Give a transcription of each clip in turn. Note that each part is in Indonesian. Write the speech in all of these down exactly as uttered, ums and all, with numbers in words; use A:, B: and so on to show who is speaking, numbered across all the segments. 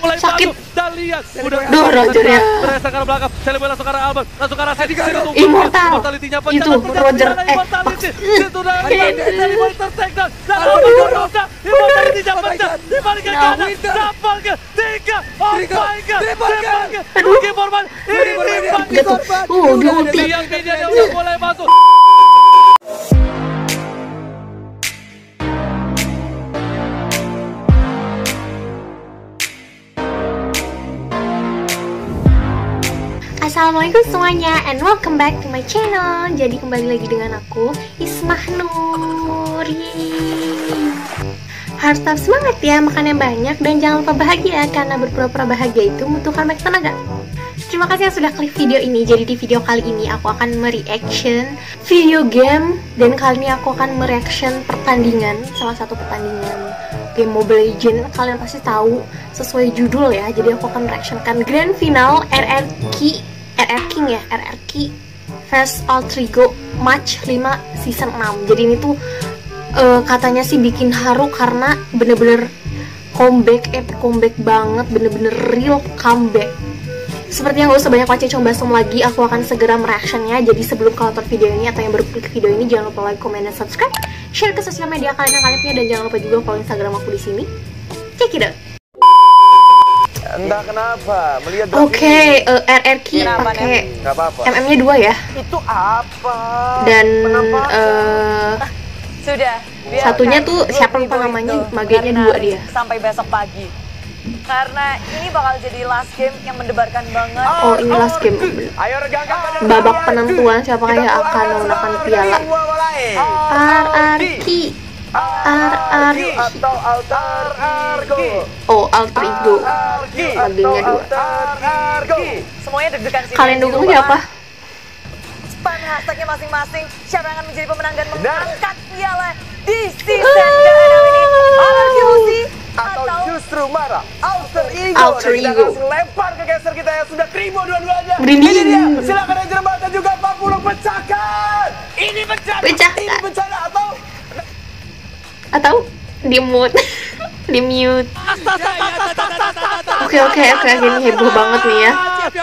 A: mulai
B: sakit.
A: maju dan lihat udah
B: Duh, Roger ya.
A: berasa ke belakang. Celeboy langsung ke arah Albert, langsung ke arah Sedi.
B: Immortal.
A: Immortality-nya pecah.
B: Itu Roger eh
A: Itu udah Celeboy tertakedown. Dan Albert berusaha Immortality-nya pecah. Dibalik ke kanan. Dapat ke tiga. Oh my god. Aduh. Korban. Ini korban.
B: Uh, dia ulti.
A: Yang media udah mulai masuk.
B: Assalamualaikum semuanya and welcome back to my channel. Jadi kembali lagi dengan aku Ismah Nur. Harus tetap semangat ya, makan yang banyak dan jangan lupa bahagia karena berpura-pura bahagia itu membutuhkan banyak tenaga. Terima kasih yang sudah klik video ini. Jadi di video kali ini aku akan mereaction video game dan kali ini aku akan mereaction pertandingan, salah satu pertandingan game Mobile Legends. Kalian pasti tahu sesuai judul ya. Jadi aku akan mereactionkan Grand Final R R Q R R King ya, R R Q versus Alter Ego Match lima Season enam. Jadi ini tuh uh, katanya sih bikin haru karena bener-bener comeback, eh comeback banget, bener-bener real comeback. Seperti yang gak usah banyak wacana coba langsung lagi, aku akan segera mereactionnya. Jadi sebelum kalian nonton video ini atau yang baru klik video ini, jangan lupa like, komen, dan subscribe. Share ke sosial media kalian yang kalian punya dan jangan lupa juga follow Instagram aku di sini. Check it out.
C: Entah kenapa melihat
B: Oke, okay, uh, R R Q pakai M M-nya dua ya.
C: Itu apa?
B: Dan uh,
D: sudah.
B: Satunya tuh siapa lupa namanya, magenya dua dia.
D: Sampai besok pagi. Karena ini bakal jadi last game yang mendebarkan banget.
B: Oh, ini last game.
C: Ayo regangkan badan.
B: Babak penentuan siapa yang akan menggunakan piala. R R Q R R Q
C: atau Alter Ego.
B: Oh, Alter Ego. Magenya dua.
D: Semuanya deg-degan sih.
B: Kalian dukung siapa?
D: Spam hashtagnya masing-masing. Siapa yang akan menjadi pemenang dan mengangkat piala di season ke enam ini? R R Q
C: atau justru marah Alter Ego.
B: Alter
C: Ego. Kita langsung lempar ke geser kita yang sudah krimo dua-duanya.
B: Berinding.
C: Ini dia. Silakan Ranger Mata juga empat puluh pecahkan. Ini pecah.
B: Pecahkan.
C: Ini pecah atau
B: atau di mute. Di mute. Oke oke oke ini heboh banget nih ya.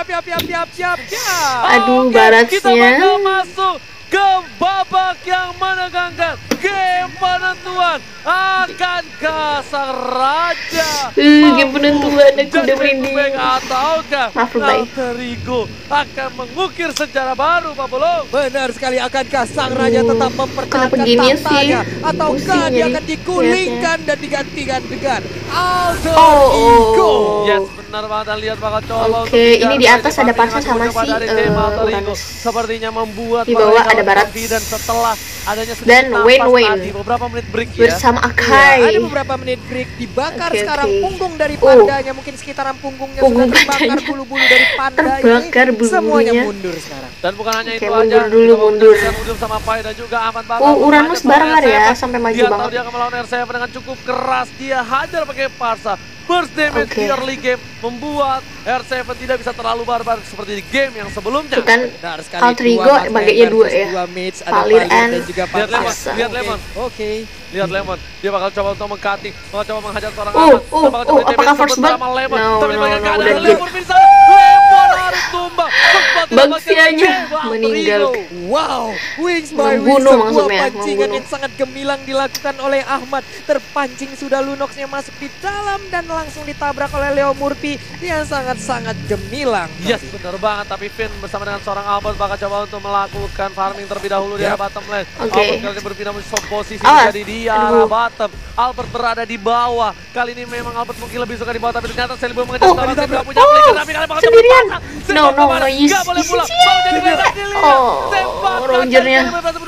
B: Aduh, baratnya.
A: Kita bakal masuk ke babak yang menegangkan. Game penentuan akankah sang raja
B: uh, game penentuan aku udah merinding.
A: Ataukah Alter Ego akan mengukir sejarah baru, Pak Bolong?
E: Benar sekali, akankah sang raja tetap mempertahankan
B: tahtanya
E: ataukah dia akan digulingkan dan digantikan dengan Alter
B: oh,
E: Ego?
B: Oh.
A: Yes, benar banget. Dan lihat bakal coba.
B: Oke, okay, ini di atas ada Parsa sama si uh, Uranus.
A: Sepertinya membuat
B: di bawah ada Barat
A: dan setelah adanya
B: dan Wayne Wayne
A: beberapa menit break ya.
B: Bersama Akai.
E: Ya, ada beberapa menit break dibakar
B: okay,
E: sekarang
B: okay.
E: punggung dari pandanya, uh, mungkin sekitaran punggungnya
B: punggung
E: sudah terbakar bulu-bulu dari panda
B: terbakar
E: ini.
B: Bulu-bulunya.
E: Semuanya mundur sekarang.
A: Dan bukan hanya
B: okay,
A: itu
B: mundur
A: aja.
B: Dulu, mundur
A: mundur sama Pai dan juga Ahmad Bakal.
B: Oh, Uranus barengan ya sampai maju
A: dia
B: banget.
A: Tahu dia akan melawan R tujuh dengan cukup keras. Dia hajar pakai Parsa. Burst damage okay. di early game membuat R tujuh tidak bisa terlalu barbar seperti di game yang sebelumnya.
B: Itu kan Alter Ego bagainya dua ya. Palir and
A: lihat Lemon, lihat Lemon.
E: Oke.
A: Lihat Lemon, dia bakal coba untuk meng-cutting, bakal coba menghajar seorang
B: oh,
A: Ahmad.
B: Oh, oh, oh apakah first blood?
A: Lemon.
B: No,
A: Tapi
B: no, no,
A: no,
B: udah
A: Lemon bisa. Lemon harus tumbang.
B: Baksianya meninggal.
E: Wow, Wings by Wings,
B: membunuh
E: sebuah
B: maksudnya.
E: pancingan
B: Membunuh.
E: yang sangat gemilang dilakukan oleh Ahmad. Terpancing sudah Lunoxnya masuk di dalam dan langsung ditabrak oleh Leo Murphy yang sangat-sangat gemilang.
A: Yes, benar banget. Tapi Finn bersama dengan seorang Albert bakal coba untuk melakukan farming terlebih dahulu yep. di arah bottom lane.
B: Okay.
A: Albert kali ini berpindah menuju posisi
B: Awas.
A: jadi di arah bottom. Albert berada di bawah. Kali ini memang Albert mungkin lebih suka di bawah, tapi ternyata Celeboy mengejar
B: oh,
A: seorang Celeboy punya
B: oh,
A: flicker, tapi kalian bakal
B: sendirian.
A: No,
B: no, no, you
A: gak boleh pulang. Mau jadi merah dilihat.
B: Oh, Rogernya.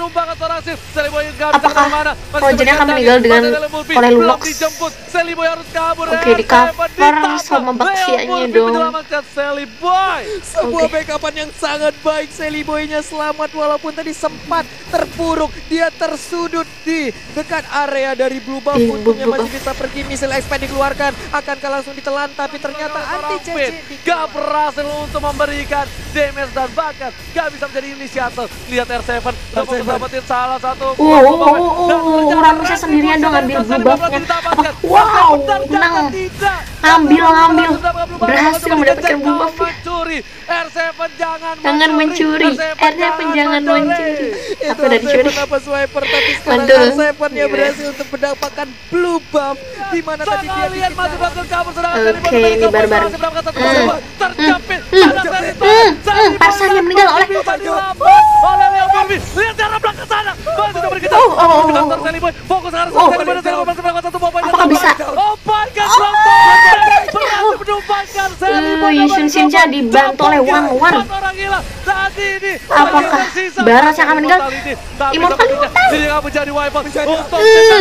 A: Apakah
B: Rogernya akan meninggal dengan oleh Lunox?
A: Oke,
B: okay, di cover sama Baksianya dong.
E: Sebuah okay. backupan yang sangat baik. Celeboy-nya selamat walaupun tadi sempat terpuruk. Dia tersudut di dekat area dari blue buff. Untungnya masih bisa pergi. Misil expand dikeluarkan. Akankah langsung ditelan, tapi ternyata anti C C
A: gak berhasil untuk memberikan damage dan bahkan gak bisa menjadi inisiator. Lihat R tujuh udah mau dapetin salah satu.
B: Oh, oh, oh, oh, oh, Ramesnya sendirian dong ambil blue buff-nya. Wow, menang. Ambil, ambil. Berhasil mendapatkan blue buff.
A: R tujuh jangan
B: Jangan mencuri. R tujuh jangan mencuri. Aku udah dicuri.
E: Kenapa swiper tapi sekarang
B: Mantul.
E: R tujuh-nya berhasil untuk mendapatkan blue buff di mana tadi dia
A: lihat masuk ke kabur sedangkan
B: Oke, ini barbar.
A: terjepit.
B: Parsanya meninggal oleh
A: oleh Leo Burbi. Lihat cara belakang sana. Masih udah bergetar.
B: Oh, oh, oh, oh.
A: Fokus sekarang
B: Oh.
A: Seliboy Seliboy masih melakukan satu poin.
B: Apakah bisa?
A: Oh my god. Berhasil menumpahkan
B: Oh, Yushin Shinja dibantu oleh Wan Wan.
A: Orang gila saat ini.
B: Apakah Baras yang akan meninggal? Immortal
A: Jadi kamu jadi wiper untuk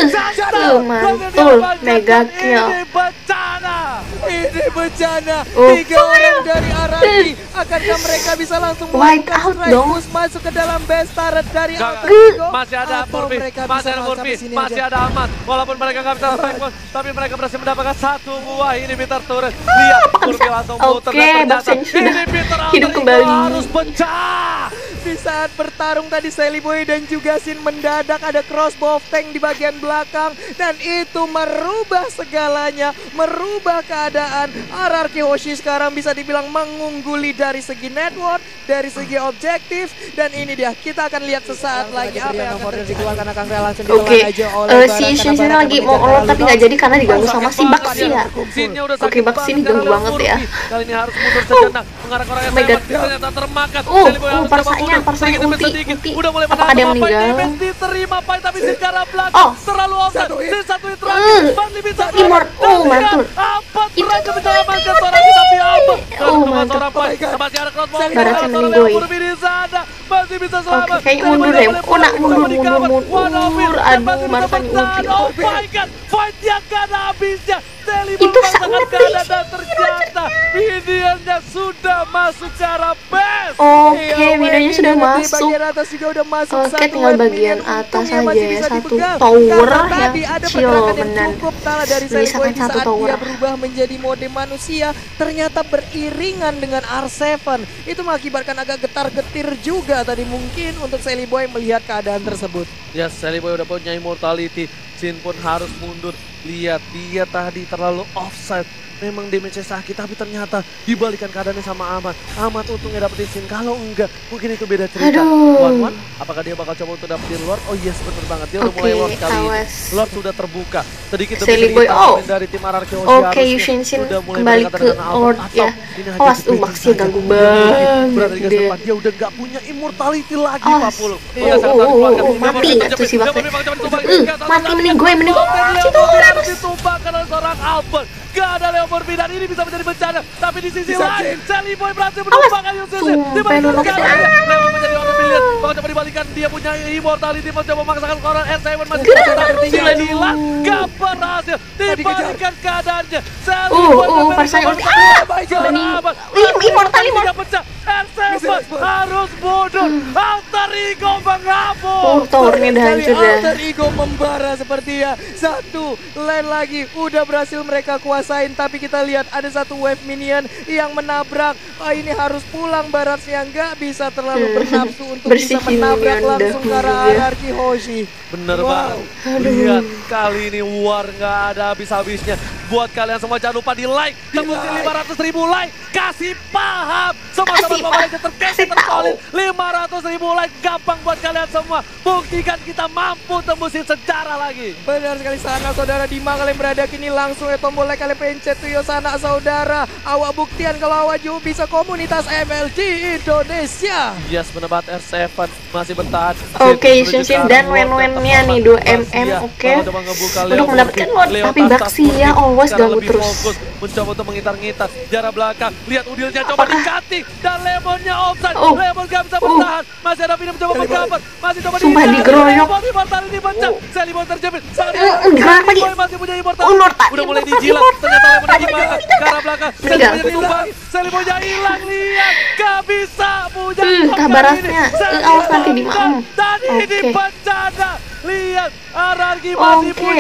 B: Uh, mantul, mega kill.
A: Ini bencana.
E: Ini bencana.
B: Oh.
E: Tiga orang dari Araki. Akankah mereka bisa langsung
B: Wipe
E: melakukan
B: out
E: strike
B: dong.
E: push masuk ke dalam base turret dari
A: Gak,
E: Alter
A: gak.
E: Ego?
A: Masih ada
E: Atau
A: Murphy,
E: mereka
A: masih
E: bisa
A: ada
E: langsung
A: Murphy,
E: sampai sini
A: masih
E: aja?
A: ada Ahmad. Walaupun mereka nggak bisa strike pun, tapi mereka berhasil mendapatkan satu buah inhibitor turret. Lihat, Murphy langsung muter
B: Oke,
A: dan ternyata
B: Baksen sudah
A: inhibitor
B: hidup
A: Alter Ego
B: kembali.
A: harus pecah.
E: Di saat bertarung tadi Seliboy dan juga Sin mendadak ada crossbow of tank di bagian belakang dan itu merubah segalanya, merubah keadaan. R R Q Hoshi sekarang bisa dibilang mengungguli dari segi network, dari segi objektif dan ini dia kita akan lihat sesaat lagi apa yang akan terjadi.
B: Oke, eh, si Yushin Shinja lagi mau olot tapi nggak jadi karena diganggu sama si Baxi ya.
A: Sinnya udah
B: Oke,
A: sakit
B: Baxi ini
A: banget
B: ganggu
A: karena
B: banget ya.
A: Murphy. Kali ini harus mundur sejenak mengarah ke orang
B: Oh my God.
A: ternyata termakan.
B: Oh,
A: Seliboy
B: oh,
A: harus
B: parsanya,
A: coba mundur.
B: parsanya
A: Sedikit demi
B: ulti,
A: sedikit.
B: ulti.
A: Udah mulai
B: Apakah dia
A: menahan apa
B: meninggal?
A: damage diterima Pai tapi si cara belakang
B: Oh.
A: terlalu offset. Si satu hit terakhir.
B: Hmm.
A: Fadli bisa
B: Immort. Oh, mantul.
A: Apa
B: Itu
A: berhasil
B: tuh,
A: menyelamatkan
B: itu,
A: seorang
B: itu,
A: tapi apa?
B: Oh,
A: Cuma
B: mantul.
A: seorang Pai. Masih ada crossbow.
B: Baratnya
A: Seorang
B: meninggoy.
A: Leo Burbi di sana. Masih bisa selamat.
B: Oke, kayaknya
A: Seliboy
B: mundur
A: udah
B: deh.
A: mulai
B: Oh, nak,
A: pulang,
B: mundur,
A: coba di
B: mundur,
A: cover.
B: mundur.
A: One of it. Dan
B: Aduh,
A: masih bisa
B: Marsan
A: bertahan.
B: ulti.
A: Oh my god. Fight yang gak ada habisnya. Seliboy
B: Itu
A: memaksakan
B: sangat
A: keadaan dan
B: berisik,
A: ternyata Minion-nya sudah masuk ke arah base.
B: Oke, videonya sudah
E: Di
B: masuk.
E: bagian atas juga udah masuk.
B: Oke,
E: Satu
B: tinggal
E: wave
B: bagian
E: minion
B: atas
E: untungnya
B: aja
E: masih
B: ya,
E: bisa
B: satu
E: dipegang.
B: tower
E: Karena
B: yang
E: tadi ada
B: kecil,
E: pergerakan yang
B: benar.
E: cukup salah dari
B: Misalkan
E: Seliboy di
B: satu
E: saat
B: tower.
E: dia berubah menjadi mode manusia ternyata beriringan dengan R tujuh. Itu mengakibatkan agak getar-getir juga tadi mungkin untuk Seliboy melihat keadaan tersebut.
A: Ya, Seliboy udah punya immortality. Sin pun harus mundur. Lihat, dia tadi terlalu offside. Memang damage-nya sakit, tapi ternyata dibalikan keadaannya sama Ahmad. Ahmad untungnya dapetin Sin, kalau enggak mungkin itu beda cerita.
B: Aduh.
A: Wan Wan, apakah dia bakal coba untuk dapetin Lord? Oh yes, bener banget, dia udah
B: Oke,
A: mulai Lord kali ini.
B: awas.
A: Lord sudah terbuka. Sedikit demi
B: Seliboy,
A: sedikit
B: oh.
A: pemain dari tim R R Q Hoshi
B: Oke,
A: harusnya
B: Yushin Shin
A: sudah mulai
B: kembali
A: berdekatan
B: ke
A: dengan Albert.
B: Lord
A: Atau
B: ya.
A: ini hanya
B: Awas,
A: debating
B: uh, Baxi
A: saja.
B: ganggu
A: Dia mungkin
B: banget
A: berada di garis
B: dia.
A: depan, dia udah gak punya immortality lagi,
B: Awas.
A: Pak Pulu.
B: Oh, oh, oh, oh, mati nggak tuh si Baxi? Uh, mati meninggoy, meninggoy. Oh, situ harus.
A: Ditumbangkan oleh seorang Albert. Gak ada Leo Burbi dan ini bisa menjadi bencana. Tapi di sisi lain, Seliboy berhasil menumbangkan Yushin.
B: Sumpah, lu
A: Dibalikan
B: nokes.
A: sekarang. Leo menjadi on the million. Bakal coba dibalikan, dia punya immortality. Mencoba memaksakan orang R tujuh masih
B: Gerak,
A: bisa
B: aduh,
A: ketinggalan.
B: aduh.
A: Hilang. Gak berhasil. Dibalikan keadaannya.
B: Uh,
A: Seliboy
B: uh, parsanya ulti. Ah, bening. Ih, immortal, immortal.
A: pecah. R tujuh harus mundur. Alter Ego mengapung.
B: Oh, towernya udah
E: Sekali
B: hancur dah.
E: Alter Ego membara seperti ya. Satu lane lagi udah berhasil mereka kuasain, tapi kita lihat ada satu wave minion yang menabrak. Oh, ini harus pulang Baratnya, nggak bisa terlalu
B: Hmm.
E: bernafsu untuk bisa
B: Bersihin
E: menabrak
B: minion
E: langsung ke
B: dahulu
E: arah
B: ya.
E: R R Q Hoshi.
A: Bener
E: Wow.
A: banget. Lihat kali ini war nggak ada habis-habisnya. Buat kalian semua jangan lupa di like. Tembusin lima ratus ribu like. Kasih paham. Semua
B: Kasih
A: sobat Mobile Legends terkece
B: Kasih tahu.
A: tersolid. lima ratus ribu like gampang buat kalian semua. Buktikan kita mampu tembusin sejarah lagi.
E: Benar sekali sana saudara, di mana kalian berada kini langsung ya tombol like kalian pencet tuh ya sana saudara. Awak buktian kalau awak juga bisa komunitas M L G Indonesia.
A: Yes, menebat R tujuh masih bertahan.
B: Oke, Yushin Shin dan wen-wennya nih dua M M, oke. Untuk mendapatkan Lord, tapi Baxi ya always ganggu terus.
A: Fokus, mencoba untuk mengitar-ngitar jarak belakang. Lihat udilnya coba diganti dan Lemonnya offside.
B: Oh.
A: Lemon gak bisa
B: Oh.
A: bertahan. Masih ada Vino mencoba menggambar. Masih coba
B: Sumpah digeroyok.
A: Lemon immortal ini pecah. Seliboy terjepit. Sangat
B: Eh, eh, digeroyok lagi.
A: Seliboy masih punya immortal.
B: Oh, immortal,
A: Udah mulai
B: immortal,
A: dijilat.
B: immortal.
A: Ternyata Lemonnya
B: Aduh,
A: gimana?
B: tidak.
A: Ke arah belakang.
B: Meninggal.
A: Seliboynya ditumbang. Seliboynya hilang. Lihat. Gak bisa punya
B: Hmm,
A: gol
B: kabaratnya.
A: kali ini.
B: Eh, awas nanti di maem.
A: Dan ini
B: Oke.
A: bencana. Lihat, R R Q masih
B: Oke.
A: punya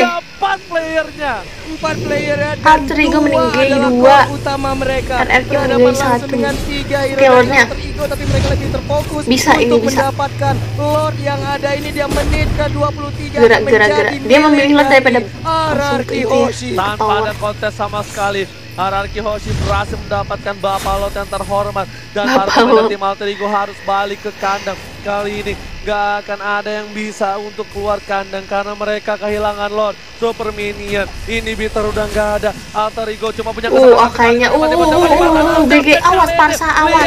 A: empat playernya.
E: Empat player dan
B: Alter Ego
E: dua
B: meninggal
E: adalah
B: dua.
E: core utama mereka.
B: R R Q
E: Berhadapan
B: meninggal
E: langsung
B: satu.
E: dengan tiga hero
B: Oke,
E: dari
B: Lordnya.
E: Alter Ego, tapi mereka lebih terfokus
B: Bisa, ini
E: untuk
B: bisa.
E: mendapatkan Lord yang ada ini. Dia menit ke dua puluh tiga
B: Gerak,
E: akan
B: gerak,
E: menjadi
B: gerak. Dia memilih
E: milik
B: Lord daripada
E: dari
B: langsung
E: R R Q
B: ke itu ya.
E: Hoshi.
A: Tanpa
B: Ketawa.
A: ada kontes sama sekali, R R Q Hoshi berhasil mendapatkan Bapak Lot yang terhormat. Dan para
B: Bapak
A: pemain
B: Lot.
A: tim Alter Ego harus balik ke kandang. Kali ini gak akan ada yang bisa untuk keluar kandang karena mereka kehilangan Lord. Super Minion, inhibitor udah gak ada. Alter Ego cuma punya
B: Uh, akainya, uh, uh, uh, uh, B G, awas Parsa, awas.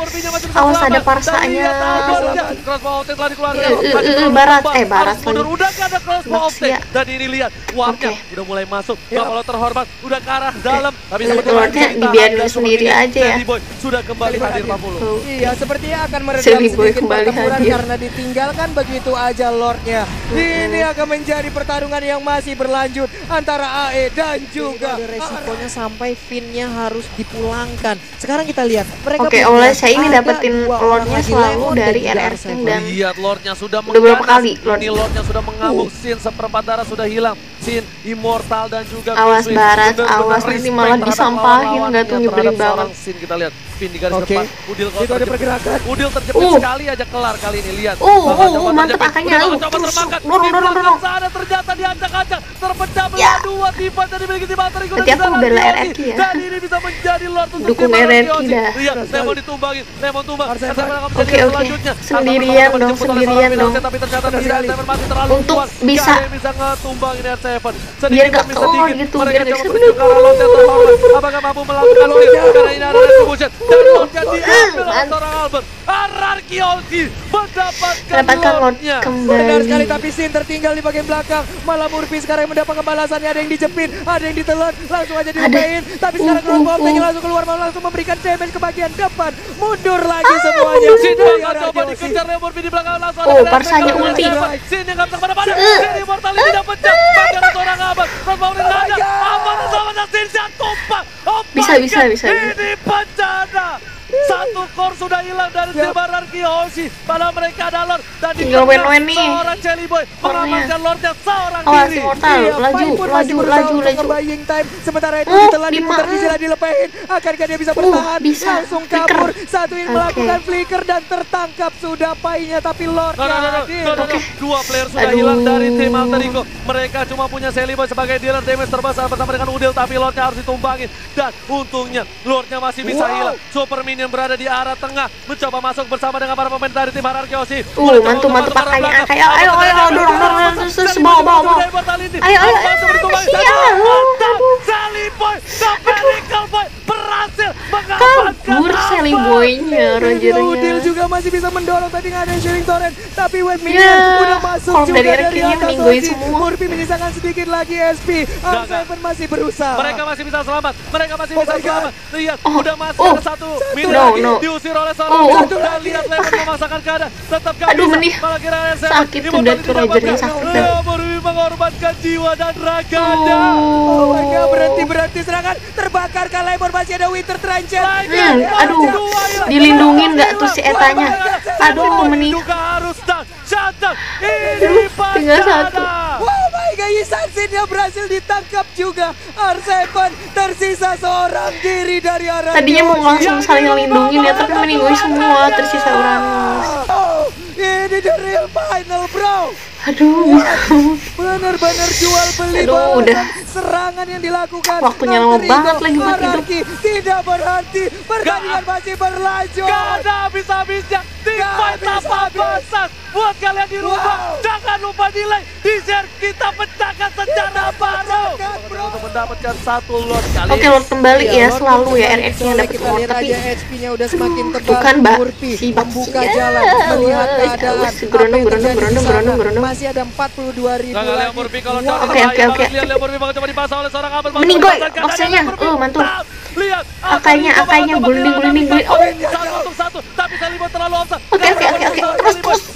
B: Awas, ada Parsanya.
A: Crossbow Optic telah dikeluarkan.
B: Eh, eh, eh, eh, Barat, eh, Barat
A: Harus mundur,
B: lagi.
A: udah gak ada Crossbow Optic.
B: Maksudnya.
A: Dan ini lihat, warnya
B: Oke.
A: udah mulai masuk. Bapak Lot terhormat, udah ke arah dalam. Tapi
B: Eh,
A: seperti
B: Lordnya
A: kita
B: dibiarin
A: harus
B: sendiri
A: begini.
B: aja ya.
A: Daddy Boy sudah kembali hadir empat puluh.
B: Tuh.
E: Iya, sepertinya akan meredam
B: Silly Boy
E: sedikit
B: kembali
E: pertempuran
B: hadir.
E: karena ditinggalkan begitu aja Lordnya. Ini akan menjadi pertarungan yang masih berlanjut antara A E dan juga ada resikonya sampai Finn-nya harus dipulangkan. Sekarang kita lihat mereka
B: Oke,
E: punya
B: oleh saya ini
E: ada
B: dapetin
E: dua
B: Lordnya
E: orang lagi,
B: selalu
E: Lemon
B: dari
E: dan juga
B: R R Q
E: Arseven.
B: dan
A: Lihat Lordnya sudah
B: Udah berapa
A: mengganas.
B: kali, Lord?
A: Ini Lordnya sudah mengamuk.
B: Uh.
A: Sin seperempat darah sudah hilang. Sin Immortal dan juga
B: Awas,
A: Queen Swing.
B: Barat,
A: Benar-benar
B: awas, nanti
A: respect
B: malah
A: terhadap
B: disampahin,
A: lawan-lawannya,
B: nggak tuh, nyebelin
A: terhadap seorang
B: banget.
A: Sin. Kita lihat Finn di garis
E: Oke.
A: depan. Udil kalau
E: Itu ada
A: terjepit.
E: pergerakan.
A: Udil terjepit
B: Uh.
A: sekali aja kelar kali ini. Lihat.
B: Uh,
A: Bakal
B: uh,
A: coba
B: uh, mantep
A: terjepit.
B: akangnya.
A: Udah bakal
B: Uh,
A: coba
B: terus.
A: terbangkan.
B: Dorong,
A: Di
B: dorong,
A: belakang
B: dorong.
A: sana ternyata diacak-acak. Terpecah belah
B: Ya.
A: dua. Tiba tadi dimiliki tim Alter Ego dan
B: Nanti aku
A: juga
B: bela
A: Randy
B: R R Q
A: Orton.
B: ya.
A: Dan ini bisa menjadi Lord untuk
B: Dukung
A: tim
B: R R Q
A: Randy Orton.
B: dah.
A: Lihat, Lemon ditumbangin. Lemon tumbang.
E: Arseven.
A: Arseven akan
B: Oke,
A: menjadi
B: oke.
A: selanjutnya.
B: Sendirian
A: Arseven
B: dong,
A: dijemput oleh
B: sendirian
A: seorang
B: dong.
A: Arseven, tapi ternyata
E: Benar
A: tidak,
E: sekali.
A: Arseven masih terlalu
B: Untuk
A: kuat.
B: bisa-
A: Gak ada yang bisa ngetumbangin Arseven.
B: Biar
A: Sedikit
B: gak
A: demi
B: keluar
A: sedikit.
B: gitu,
A: Mereka
B: biar gak
A: coba
B: bisa-
A: menuju ke arah Lord yang terhormat. Apakah mampu melakukan clear? Karena ini ada retribution. Dan Lordnya diambil oleh
B: Mantap.
A: seorang Albert. R R Q Hoshi mendapatkan
B: Dapatkan Lord
A: Lordnya.
E: Benar sekali,
B: kembali.
E: tapi Sin tertinggal di bagian belakang. Malah Murphy sekarang yang mendapatkan balasannya. Ada yang dijepit, ada yang ditelan, langsung aja dilepain. Tapi sekarang
B: Uh,
E: Crossbow
B: uh,
E: Optic
B: uh.
E: langsung keluar, mau langsung memberikan damage ke bagian depan. Mundur lagi semuanya.
A: Sin
E: Dari
A: bakal
E: R R Q
A: coba
E: Hoshi.
A: dikejar Leo Murphy di belakang langsung
B: Oh,
A: ada Red
B: Parsanya
A: Dragon
B: ulti.
A: dari Arseven. Sin yang nggak bisa kemana-mana.
B: Uh.
A: Sin Immortal ini dapat jam. Bagian seorang Abad. Crossbow ini nggak ada.
E: my God.
A: Abad sama Sin jatuh pak. Oh
B: Bisa,
A: my
B: bisa,
A: God.
B: bisa, bisa.
A: Ini bencana. Satu core sudah hilang dari tim R R Q Hoshi. Padahal mereka ada Lord. Dan di
B: Tinggal
A: tengah
B: wen-wen nih.
A: seorang Jelly Boy mengamankan Lordnya seorang
B: Awas,
A: diri.
B: Immortal.
E: Iya,
B: Laju,
E: Pai pun masih
B: laju,
E: berusaha
B: laju,
E: untuk
B: laju.
E: nge-buying time. Sementara itu
B: Uh,
E: ditelan
B: lima.
E: diputar di sila dilepain. Akankah dia bisa
B: Uh,
E: bertahan?
B: bisa.
E: Langsung
B: Flicker.
E: kabur. Satuin
B: Oke.
E: melakukan flicker dan tertangkap sudah Painya. Tapi
A: No,
E: Lordnya
A: no, no, no,
E: hadir.
A: no, no, no.
B: Oke.
A: Dua player sudah
B: Aduh.
A: hilang dari tim Alter Ego. Mereka cuma punya Sally Boy sebagai dealer damage terbesar bersama dengan Udil, tapi Lordnya harus ditumbangin. Dan untungnya Lordnya masih bisa
E: Wow.
A: hilang. Super Minion berada di arah tengah, mencoba masuk bersama dengan para pemain dari tim R R Q Hoshi.
B: Uh, mantu-mantu pakainya. Ayo, ayo, ayo, dorong, dorong, dorong, terus, bawa, bawa, bawa. Ayo, ayo, ayo, sial.
A: Sally Boy, the Miracle Boy berhasil mengamankan
B: Kabur Sally Boy-nya,
E: Udil
B: Rogernya.
E: juga masih bisa mendorong, tadi nggak ada yang sharing torrent. Tapi Wave Minion
B: Ya,
E: udah masuk
B: kalau
E: juga
B: dari
E: dari,
B: R Q-nya
E: atas
B: meninggoin
E: Hoshi.
B: semua.
E: Murphy menyisakan sedikit lagi S P. Arseven masih berusaha.
A: Mereka masih bisa selamat. Mereka masih
E: Oh
A: bisa
E: my God.
A: selamat. Lihat,
B: Oh,
A: udah masuk
B: oh.
A: ada satu.
E: Satu
A: Minion
B: No,
A: lagi
B: no.
A: diusir oleh seorang
B: Oh,
A: Satu.
E: oh.
A: Dan lihat Lemon memaksakan keadaan. Tetap gak
B: Aduh,
A: bisa.
B: menih.
A: Malah kira R seven.
B: Sakit tuh,
A: Immortal
B: dan tuh
A: didapatkan.
B: Rogernya sakit, dan.
A: Leo Murphy mengorbankan jiwa dan raganya.
E: Oh my God, berhenti-berhenti serangan. Terbakar Kalemon, masih ada Winter Trencher.
B: Hmm, aduh, dilindungin nggak tuh si Etanya? Aduh, menih.
A: Juga harus dan shutdown.
B: Aduh,
A: Ini
B: tinggal satu.
A: bencana.
E: Oh my God, Yisansinnya berhasil ditangkap juga. Arseven tersisa seorang diri dari arah
B: Tadinya mau
E: Hoshi.
B: langsung saling lindungin ya, tapi meninggoy semua, tersisa Uranus.
E: Oh, ini the real final, bro.
B: Aduh,
E: Benar-benar jual beli
B: Aduh,
E: balasan
B: udah.
E: serangan yang dilakukan.
B: Waktunya lama
E: Alter Ego,
B: banget lagi buat hidup.
E: Anarki tidak berhenti. Pertandingan masih berlanjut.
A: Gak ada habis-habisnya. Tim
E: Gak
A: fight tanpa
E: habis-habis.
A: batas. Buat kalian di rumah,
E: Wow.
A: jangan lupa di like, di share. Kita pecahkan secara baru.
E: pecahkan, bro.
A: Untuk mendapatkan satu lot kali
B: oke,
A: ini.
B: Lord kembali
E: Iya,
B: ya,
E: Lord
B: selalu ya
E: kembali.
B: R X yang
E: Soalnya
B: dapat
E: kita
B: Lord,
E: lihat
B: tapi
E: aja H P-nya udah semakin tebal.
B: Tuh kan, Mbak,
E: Murphy
B: si
E: membuka
B: Baksia.
E: jalan, melihat
B: Awas,
E: keadaan.
B: awas,
E: Apa yang
B: gerondong,
E: terjadi
B: gerondong,
E: di
B: gerondong,
E: sana.
B: gerondong, gerondong.
E: Masih ada empat puluh dua ribu
A: Jangan Leo
E: lagi.
A: Murphy kalau
E: Wow.
A: jangan
B: Oke, oke, oke.
A: Lihat Leo Murphy bakal coba dipasang oleh seorang Abel.
B: Meninggoy, maksudnya, uh, mantul.
A: Lihat,
B: Akainya, akainya, gulung, gulung, gulung. Oh.
A: Satu untuk satu, tapi Sally Boy terlalu offside.
B: Oke, oke, oke, oke. Terus, terus.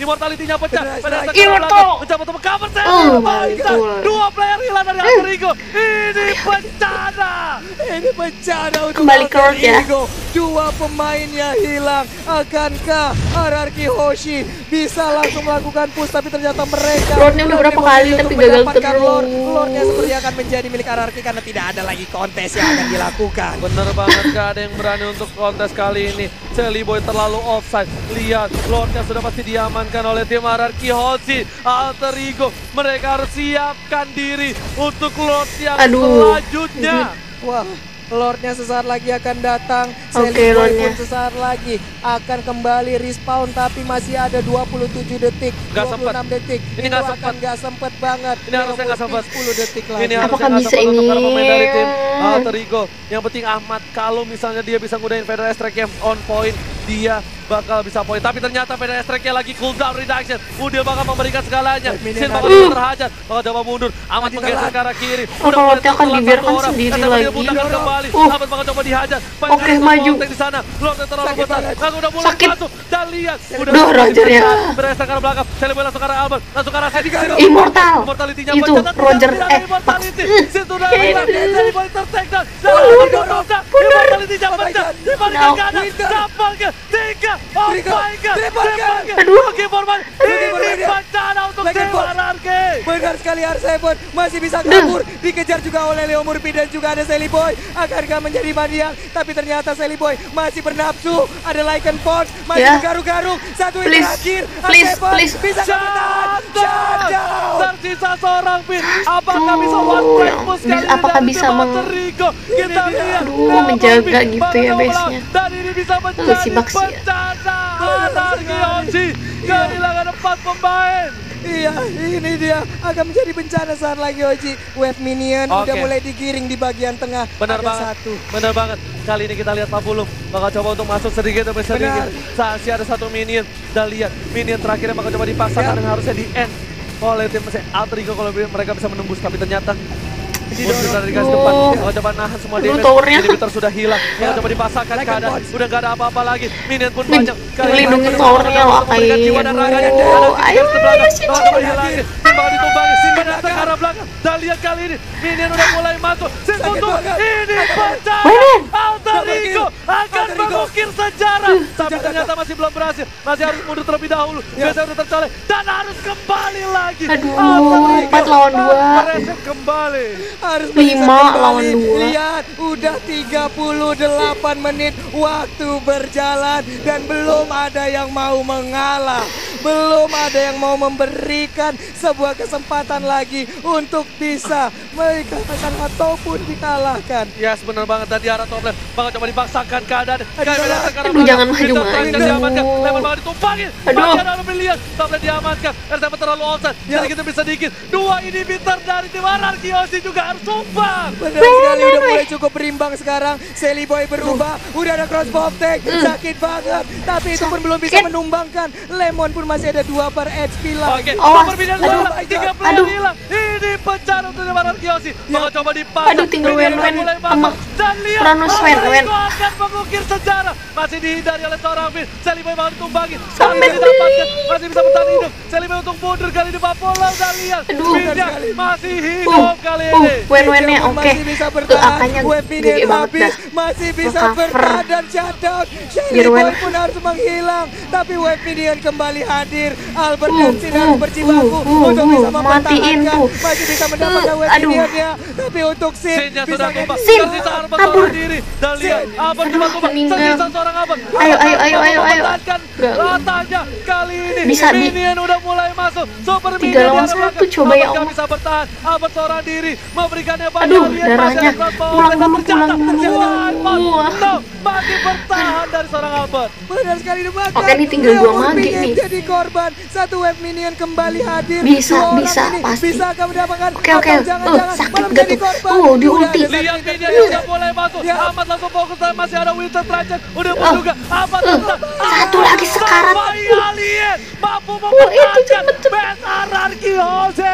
A: Immortality-nya pecah. Pedesta
B: Immortal.
A: mencoba untuk cover saya.
B: Oh,
A: Bisa.
B: betul.
A: Dua player hilang dari Alter Ego. Ini bencana.
E: Ini bencana untuk
B: Kembali ke
E: Alter
B: Lord ya.
E: Ego. Dua pemainnya hilang. Akankah R R Q Hoshi bisa langsung melakukan push, tapi ternyata mereka
B: Lordnya udah berapa kali tapi gagal
E: mendapatkan
B: terus.
E: Lord. Lordnya seperti akan menjadi milik R R Q karena tidak ada lagi kontes yang akan dilakukan.
A: Bener banget, gak ada yang berani untuk kontes kali ini. Celiboy terlalu offside. Lihat, Lordnya sudah pasti diamankan oleh tim R R Q Hoshi. Alter Ego, mereka harus siapkan diri untuk Lord yang
B: Aduh.
E: selanjutnya. Wah, Lordnya sesaat lagi akan datang.
B: Oke,
E: Celiboy
B: Lordnya.
E: pun sesaat lagi akan kembali respawn, tapi masih ada dua puluh tujuh detik,
A: Gak
E: dua puluh enam detik.
A: Ini
E: Itu
A: gak
E: akan
A: sempet.
E: gak sempet banget.
A: Ini harusnya gak sempet.
E: sepuluh detik lagi.
A: Ini
B: Apakah
A: harusnya nggak
B: bisa
A: sempat untuk
B: ini?
A: para pemain dari tim Alter Ego. Yang penting Ahmad, kalau misalnya dia bisa ngudahin Vader Strike yang on point, dia bakal bisa poin. Tapi ternyata Vader Strike-nya lagi cooldown reduction. Udil bakal memberikan segalanya. Sin bakal
B: Uh.
A: terhajar, bakal coba mundur. Ahmad menggeser ke arah kiri.
B: Oh, kalau dia akan dibiarkan sendiri lagi.
A: Kembali.
B: Uh.
A: Ahmad bakal coba dihajar.
B: Oke, maju.
A: Di sana. Lordnya terlalu
E: Sakit
A: besar.
E: banget.
A: Langsung udah mulai
B: Sakit.
A: masuk. Dan lihat. Udah
B: Duh,
A: mulai
B: Roger ya.
A: dipecat. Vader Strike ke arah belakang. Celeboy langsung ke arah Albert. Langsung ke arah Sin.
B: Immortal.
A: Immortality-nya
B: Itu,
A: pecah, dan
B: Roger,
A: tidak ada
B: eh,
A: Immortality.
B: Max.
A: Sin sudah
B: Eh,
A: hilang.
B: eh,
A: Celiboy ter-take down. Dan
B: Aduh,
A: Albert
B: bener,
A: terpecah.
B: bener.
A: Immortality-nya pecah. Dibalikan
B: No.
A: ke kanan. Dapat ke tiga. Oh my god.
E: Triple kill.
A: Triple kill.
B: Aduh.
A: Rookie Forman.
E: Rookie
A: Ini
E: Forman, ya.
A: bencana untuk
E: Legend
A: tim
E: Boss.
A: R R Q.
E: Benar sekali R tujuh masih bisa kabur, dikejar juga oleh Leo Murphy dan juga ada Celiboy. Akankah menjadi maniak? Tapi ternyata Celiboy masih bernafsu. Ada Lycan Force, masih
B: Ya.
E: bergaruk-garuk. Satu yang
B: Please,
E: terakhir.
B: please,
E: R tujuh
B: please.
E: bisa bertahan. Shutdown.
A: Tersisa seorang Pin. Apakah
B: Aduh,
A: bisa one point
B: yang-
A: push
B: bisa-
A: kali ini
B: apakah
A: dari
B: bisa
A: tim
B: meng-
A: Alter Ego? Kita
E: dia.
A: lihat.
B: Aduh,
A: Leo
B: menjaga
A: Murphy
B: gitu
A: bakal
B: ya
A: coba
B: base-nya.
A: melawan. Dan ini bisa
B: si
A: menjadi
B: Bucks ya.
A: bencana.
E: Benar
A: R R Q
E: sekali.
A: Hoshi kehilangan empat pemain.
E: Iya, ini dia akan menjadi bencana saat lagi Oji. Wave minion udah
A: Oke.
E: mulai digiring di bagian tengah.
A: Benar
E: ada
A: banget,
E: satu.
A: benar banget. Kali ini kita lihat Pak Pulung bakal coba untuk masuk sedikit demi sedikit.
E: Benar.
A: Saat ada satu minion, dan lihat minion terakhirnya bakal coba dipaksakan
E: Ya.
A: dan harusnya di end oleh tim Alter Ego kalau mereka bisa menembus, tapi ternyata mundur dari garis
B: Oh.
A: depan. Bakal coba nahan semua
B: Aduh,
A: damage.
B: towernya.
A: Inhibitor sudah hilang. Bakal
E: Ya.
A: coba dipasangkan
E: Like
A: keadaan.
E: and
A: Udah gak ada apa-apa lagi. Minion pun
B: Min-
A: banyak. Kali ini
B: ngelindungin
A: bakal
B: towernya
A: coba
B: loh,
A: memberikan
B: kayak
A: jiwa dan
B: aduh.
A: raganya. Ada
B: Ayo,
A: tiga garis
B: ayo,
A: belakang.
B: si
A: Bakal
B: Cok.
A: coba dihilangin. Sin bakal ditumbangi. Sin berasa ke arah belakang. Dan lihat kali ini Minion udah mulai masuk. Sin
E: Sakit
A: tutup.
E: banget.
A: Ini bencana.
B: Wenen.
A: Alter
E: Double kill.
A: Ego akan
E: Alter Ego.
A: mengukir sejarah. Tapi
E: Sejarah.
A: ternyata masih belum berhasil. Masih harus mundur terlebih dahulu.
E: Ya.
A: Biasanya udah tercolek. Dan harus kembali lagi.
B: Aduh,
A: Alter Ego
B: empat lawan dua.
A: akan mereset kembali.
E: Harus
B: Lima
E: bisa kembali.
B: lawan dua.
E: Lihat, udah tiga puluh delapan menit waktu berjalan dan belum ada yang mau mengalah. Belum ada yang mau memberikan sebuah kesempatan lagi untuk bisa mengalahkan ataupun dikalahkan.
A: Yes, bener banget. Dan di arah top lane bakal coba dipaksakan keadaan. Kayak beda sekarang.
B: Aduh, jangan maju,
A: Bintang
B: maju.
A: terakhir diamankan. Lemon bakal ditumpangin.
B: Aduh.
A: Bagian dalam pilihan. Top lane diamankan. R tujuh terlalu offside.
E: Ya.
A: Sedikit demi sedikit. Dua inhibitor dari tim R R Q Hoshi juga harus tumbang.
E: Benar sekali, udah mulai cukup berimbang sekarang. Celiboy berubah, udah ada crossbow attack, sakit banget. Tapi itu pun belum bisa
B: Sakit.
E: menumbangkan. Lemon pun masih ada dua per H P lagi.
A: Oke,
B: Awas.
A: super bidang
B: Aduh.
A: bola, tiga player
B: Aduh.
A: hilang. Ini pecah untuk tim R R Q Hoshi. Bakal coba dipasang.
B: Aduh, tinggal
A: Minion
B: Wen-Wen
A: udah mulai
B: sama
A: masuk. Dan lihat,
B: Kronos
A: Alter
B: Wen-Wen.
A: Ego akan mengukir sejarah. Masih dihindari oleh seorang Finn. Celiboy bakal ditumbangi.
B: Sampai
A: Kali ini didapatkan. Masih bisa bertahan hidup. Celiboy untuk mundur kali ini Pak Polo. Dan lihat,
B: Aduh.
A: Finn-nya masih
B: Uh,
A: hidup kali
B: uh,
A: ini.
B: wen-wennya
E: Pun
B: oke.
E: masih bisa
B: Tuh,
E: bertahan.
B: akanya
E: Web
B: gede
E: minion
B: banget
E: habis,
B: dah.
E: masih bisa
B: Nge-cover.
E: bertahan dan shutdown.
B: Biar
E: Celiboy
B: Wen-
E: pun harus menghilang. Tapi web minion kembali hadir. Albert
B: Uh,
E: dan Sin harus
B: uh,
E: berjibaku
B: uh, uh,
E: untuk bisa
B: uh, matiin
E: mempertahankan.
B: tuh.
E: Masih bisa mendapatkan
B: Uh,
E: web
B: aduh.
E: minionnya. Tapi untuk Sin
A: Sin-nya
E: bisa
A: sudah
E: nge-
A: tumbang.
B: Sin,
A: Tersisa Albert
B: kabur.
A: seorang diri. Dan lihat, Albert
B: Aduh,
A: cuma tumbang.
B: meninggal.
A: Tersisa seorang Albert.
B: Ayo, ayo, ayo, ayo, ayo.
A: Mempertahankan
B: Gak.
A: latanya kali ini.
B: Bisa di-
A: Minion udah mulai masuk. Super
B: Tiga
A: Minion di
B: lawan
A: arah
B: satu,
A: belakang.
B: coba ya
A: Albert
B: Allah.
A: gak bisa bertahan. Albert seorang diri memberikannya banyak.
B: Aduh,
A: Lihat,
B: darahnya.
A: masih ada crossbow.
B: Pulang dulu,
A: Ternyata
B: pulang dulu.
A: ternyata iPhone.
B: Wah.
A: No, masih bertahan dari seorang Albert.
E: Benar sekali dibakar.
B: Oke, ini tinggal
E: Leo
B: dua
E: Murphy
B: mage
E: yang
B: nih.
E: jadi korban. Satu web minion kembali hadir.
B: Bisa,
E: Dua orang
B: bisa,
E: ini
B: pasti.
E: Bisa akan mendapatkan.
B: Oke, oke.
E: atau jangan-jangan
B: Uh, sakit
E: malah
B: gak
E: menjadi
B: tuh?
E: korban.
B: Uh, di
E: Udah
B: ulti.
E: ada
A: Lihat
E: sakit
A: Minion
E: yang
A: udah mulai masuk.
E: Ya.
A: Ahmad langsung fokus dan masih ada Winter Trajan. Udah pun
B: Uh,
A: juga. Ahmad
B: uh,
A: tetap.
B: satu lagi sekarat.
A: Sampai alien mampu
B: itu
A: mempertahankan
B: cepet, cepet.
A: best R R Q Hoshi.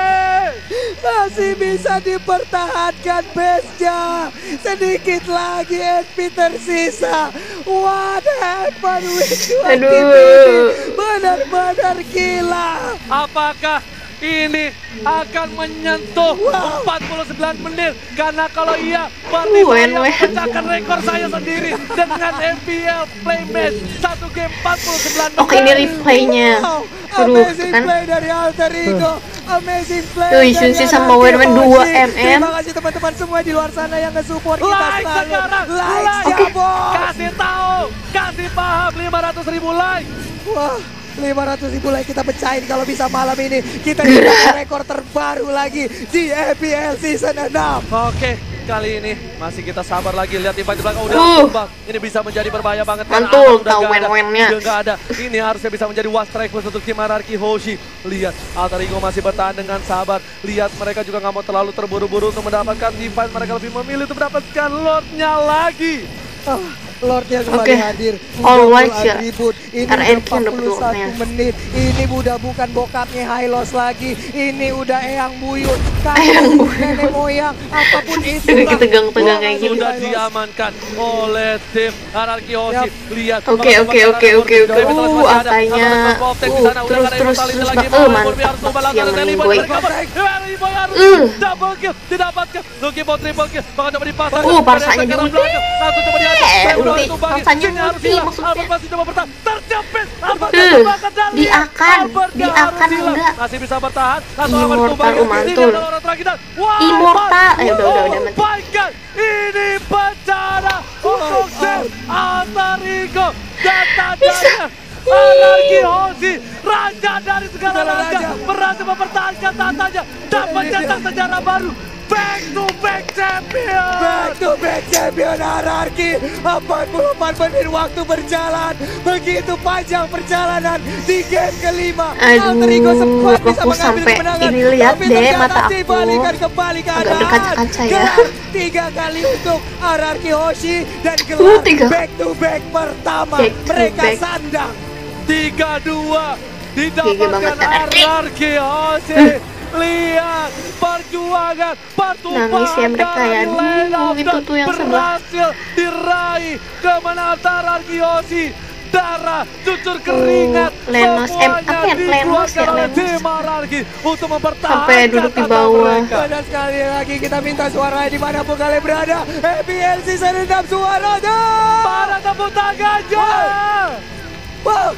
E: masih bisa dipertahankan base-nya. Sedikit lagi H P tersisa. What happened with you?
B: Aduh.
E: Benar-benar gila.
A: Apakah ini akan menyentuh empat puluh sembilan menit? Karena kalau iya, berarti
B: Uh,
A: saya
B: wen, wen.
A: memecahkan rekor saya sendiri dengan M P L play match satu game empat puluh sembilan menit.
B: Oke, ini replaynya.
E: Wow,
B: Aduh,
E: amazing
B: kan.
E: play dari Alter Ego. Amazing play.
B: Tuh,
E: dari
B: Shunsi
E: Araki
B: sama Wenwen
E: Hoshi.
B: dua M M.
E: Terima kasih teman-teman semua di luar sana yang nge-support kita
A: Like
E: selalu.
A: sekarang,
E: Like,
A: like.
E: ya bos.
A: Kasih tahu, kasih paham lima ratus ribu like.
E: Wah, lima ratus ribu like kita pecahin kalau bisa malam ini. Kita juga rekor terbaru lagi di E P L Season enam.
A: Oke, kali ini masih kita sabar lagi. Lihat di belakang udah
B: Uh.
A: tumbang. Ini bisa menjadi berbahaya banget. karena
B: Mantul,
A: Aman udah
B: tahu
A: nggak ada.
B: wen-wennya.
A: Udah nggak ada. Ini harusnya bisa menjadi was strike untuk tim Araki Hoshi. Lihat, Alter Ego masih bertahan dengan sabar. Lihat, mereka juga nggak mau terlalu terburu-buru untuk mendapatkan defense. Mereka lebih memilih untuk mendapatkan Lordnya lagi.
E: Ah, Lordnya kembali
B: Oke.
E: hadir.
B: Always
E: Double
B: ya.
E: atribut. Ini
B: R N Q
E: udah
B: yang
E: empat
B: dapet
E: puluh satu
B: Lordnya.
E: menit. Ini udah bukan bokapnya Hylos lagi. Ini udah Eyang Buyut.
B: Eyang
E: Kakek,
B: Buyut.
E: nenek moyang, apapun itu.
B: Udah ditegang-tegang kayak gitu.
A: Sudah diamankan oleh tim Araki Hoshi.
E: Yap.
A: Lihat.
B: Oke, oke, oke, oke, oke. Uh, apanya. Uh, terus, terus, terus. Uh, mantap. Pasti yang menang boy. Uh.
A: Double kill didapatkan. Lucky Ball triple kill. Bakal coba dipasang.
B: Uh, parsanya di ulti.
A: Langsung coba diatas.
B: Eh,
A: Baru
B: ulti.
A: itu bagi.
B: Parsanya
A: Sini harus
B: ulti
A: hilang.
B: maksudnya.
A: Albert masih coba bertahan. Terjepit. Albert
B: Uh,
A: coba kendali.
B: diakan.
A: Albert nggak
B: Diakan
A: harus hilang.
B: enggak.
A: Masih bisa bertahan. Langsung Albert
B: Immortal,
A: tumbang.
B: uh, mantul.
A: Ini adalah orang terakhir. Wah,
B: Immortal. Eh, udah, udah, udah
A: oh
B: mati.
A: my God. Ini bencana untuk tim Alter Ego dan tandanya Araki Hoshi, raja dari segala
E: Segala
A: raja,
E: raja.
A: berhasil mempertahankan tatanya dan mencetak sejarah baru. Back to back champion.
E: Back to back champion Araki. empat puluh empat menit waktu berjalan. Begitu panjang perjalanan di game kelima.
B: Aduh,
E: Alter Ego sempat bisa
B: aku
E: mengambil
B: sampai
E: kemenangan.
B: ini lihat
E: Tapi
B: deh
E: ternyata
B: mata aku.
E: dibalikan kembali
B: Agak
E: keadaan.
B: berkaca-kaca ya.
E: Gelar tiga kali untuk Araki Hoshi dan gelar
B: Uh, tiga.
E: back to back pertama.
B: Back to
E: Mereka
B: back.
E: sandang.
A: tiga dua
B: Gigi banget,
A: didapatkan
B: Kak.
A: Araki Hoshi. Lihat perjuangan pertumpahan
B: Nangis ya mereka ya.
A: dari Land
B: Aduh,
A: of
B: itu
A: Dawn
B: tuh yang sebelah.
A: berhasil diraih kemenangan Araki Hoshi. Darah, cucur keringat,
B: Uh, Lenos, em,
A: semuanya
B: apa ya? Lenos ya,
A: dikeluarkan oleh
B: Lenos.
A: tim Araki untuk mempertahankan
B: Sampai duduk di
A: tata
B: bawah.
A: mereka.
E: Dan sekali lagi kita minta suara dimanapun kalian berada. E P L Season enam suaranya.
A: Para tepuk tangannya.
E: Wow.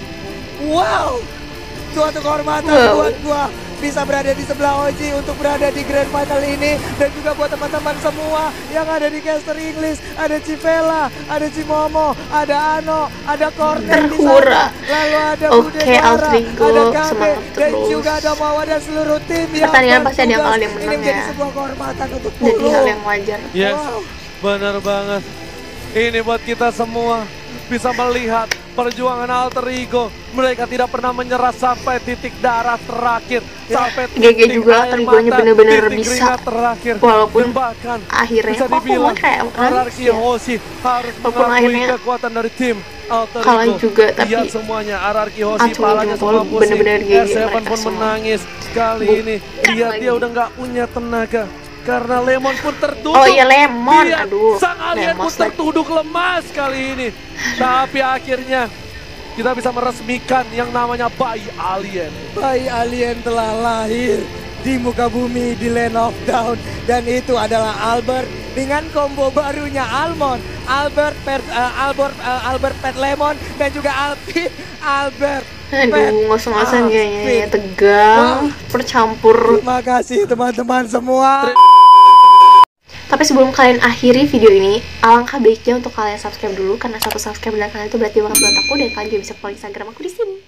E: Wow. Suatu kehormatan
B: Wow.
E: buat gua bisa berada di sebelah Oji untuk berada di Grand Final ini. Dan juga buat teman-teman semua yang ada di caster English. Ada Civela, ada Cimomo, ada Ano, ada Corner di
B: Terhura.
E: sana. Lalu ada
B: Oke,
E: Bude Bara,
B: Alter Ego,
E: ada Gabe,
B: semangat
E: dan
B: terus.
E: juga ada Mawa dan seluruh tim yang
B: Pertandingan pasti ada yang
E: bertugas.
B: kalah, ada yang
E: Ini
B: menang
E: menjadi
B: ya.
E: sebuah kehormatan untuk
B: Jadi
E: Puluh.
B: hal yang wajar.
A: Yes,
E: Wow.
A: benar banget. Ini buat kita semua bisa melihat perjuangan Alter Ego. Mereka tidak pernah menyerah sampai titik darah terakhir, sampai
B: G G
A: titik
B: juga
A: air
B: Alter Ego-nya
A: mata,
B: bener-bener
A: titik
B: bisa.
A: keringat terakhir.
B: Walaupun
A: Dan bahkan
B: akhirnya
A: bisa
B: kok
A: dibilang
B: ngomong kayak
A: Araki
B: ya.
A: Hoshi harus
B: Walaupun
A: mengakui
B: akhirnya
A: kekuatan dari tim Alter
B: kalah
A: Ego.
B: juga, tapi
A: Lihat semuanya, Araki Hoshi
B: acungi
A: palanya
B: jempol,
A: semua pusing.
B: bener-bener G G
A: R tujuh
B: mereka
A: pun
B: semua.
A: menangis kali
B: Bukan
A: ini. Lihat
B: lagi.
A: dia udah nggak punya tenaga. Karena Lemon pun tertutup.
B: Oh iya, Lemon.
A: Lihat,
B: Aduh,
A: sang alien pun
B: Lemos lagi.
A: tertuduk lemas kali ini. Tapi akhirnya kita bisa meresmikan yang namanya bayi alien.
E: Bayi alien telah lahir di muka bumi di Land of Dawn. Dan itu adalah Albert dengan combo barunya Almond, Albert, Pet, uh, Albert, uh, Albert Pet Lemon, dan juga Alvin, Albert. Pet
B: Aduh, ngos-ngosan kayaknya ya,
E: Alvin.
B: tegang, bercampur.
E: Terima kasih teman-teman semua.
B: Tapi sebelum kalian akhiri video ini, alangkah baiknya untuk kalian subscribe dulu, karena satu subscribe dari kalian itu berarti banget buat aku, dan kalian juga bisa follow Instagram aku di sini.